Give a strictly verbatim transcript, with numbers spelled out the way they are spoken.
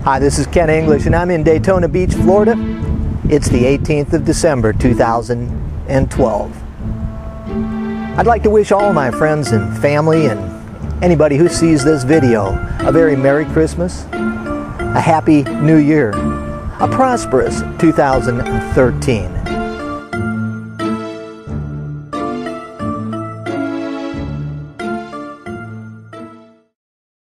Hi, this is Ken English and I'm in Daytona Beach, Florida. It's the eighteenth of December two thousand twelve. I'd like to wish all my friends and family and anybody who sees this video a very Merry Christmas, a Happy New Year, a prosperous two thousand thirteen.